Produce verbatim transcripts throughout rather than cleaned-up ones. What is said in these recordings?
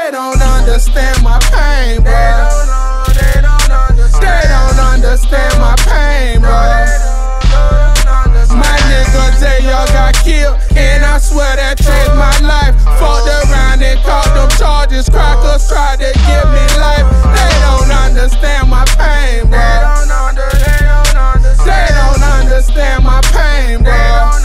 They don't understand my pain, bro. They don't understand. They don't understand my pain, bro. My nigga J L got killed, and I swear that changed my life. Fucked around and caught them charges. Crackers tried to give me life. They don't understand my pain, bro. They don't understand my pain, bro.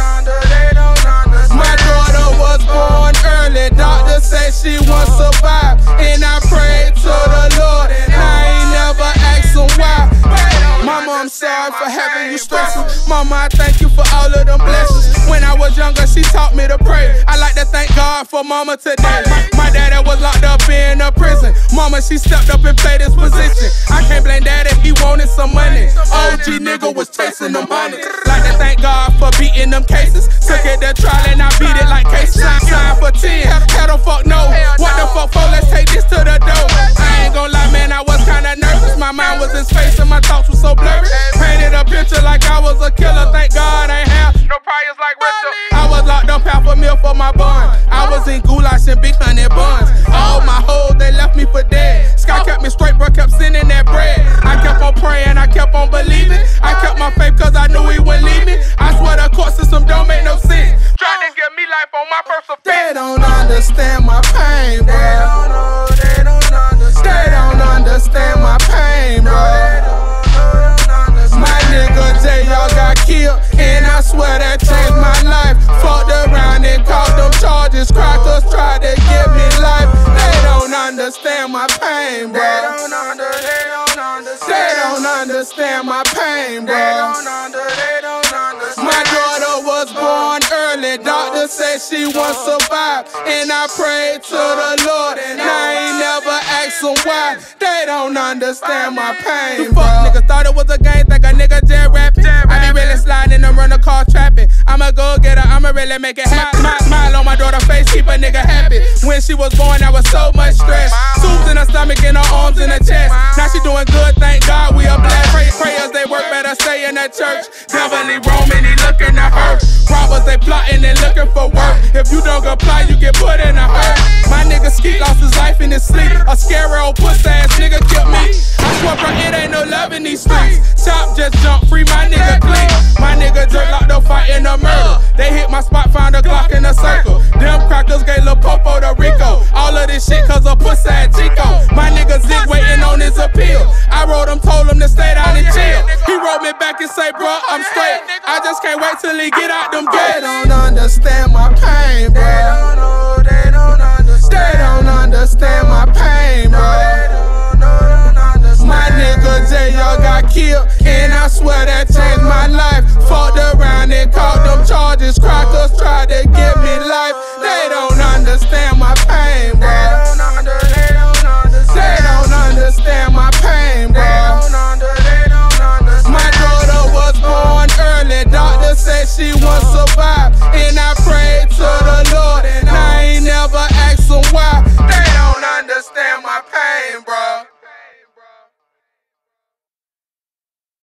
My daughter was born early. Doctor said she won't survive, and I prayed to the Lord, and I ain't never asked him why. Mama, I'm sorry for having you stressing. Mama, I thank you for all of them blessings. When I was younger, she taught me to pray. I like to thank God for mama today. My daddy was locked up in a prison. Mama, she stepped up and played his position. I can't blame daddy, he wanted some money. O G nigga was chasing them money. Like to thank God for beating them cases. Took it to trial and I beat it like cases. Signed for ten, hell the fuck no. What the fuck for, let's take this to the door. I ain't gon' lie, man, I was kinda nervous. My mind was in space and my thoughts were so blurry. Painted a picture like I was a killer. Thank God I ain't have no priors like Richard. I was locked up half a meal for my bond. I was in goulash and big honey buns. All my hoes, they left me for dead. Sky kept me straight, bro, kept sending that bread. I kept on praying, I kept on believing. I kept my faith cause I knew he wouldn't leave me. I swear the court system don't make no sense. Tried to give me life on my first offense. They don't understand my pain, bro. They don't understand. They don't understand my pain, bro. My nigga J L got killed, and I swear that changed my life. Fucked around and caught them charges. Crackers tried to give me life. They don't understand my pain, bro. They don't understand. They don't understand my pain, bro. They don't understand. My daughter was born early. Doctor said she won't survive, and I prayed to the Lord, and I ain't never asked him why. They don't understand my pain, bro. Fuck niggas thought it was a game, think a nigga jet rapping. I be really sliding and run the car trapping. I'ma go get her, I'ma really make it happen. Smile, smile on my daughter's face, keep a nigga happy. When she was born, there was so much stress. Tubes in her stomach and her arms in her chest. Now she doing good, thank God we are blessed. Pray, prayers they work, better stay in that church. Devilly roaming, he looking to hurt. Robbers they plotting and looking for work. If you don't comply, you get put in a hurt. My nigga Skeet lost his life in his sleep. A scary old puss ass nigga killed me. I swear, bro, it ain't no love in these streets. Chop just jump free, my nigga clean. My nigga jerk locked up fighting a murder. They hit my spot, found a Glock in a circle. Them crackers gave Lil Popo to Rico. All of this shit cause of puss ass Chico. My nigga Zig waiting on his appeal. I wrote him, told him to stay down and chill. He wrote me back and say, bro, I'm straight. I just can't wait till he get out them gates.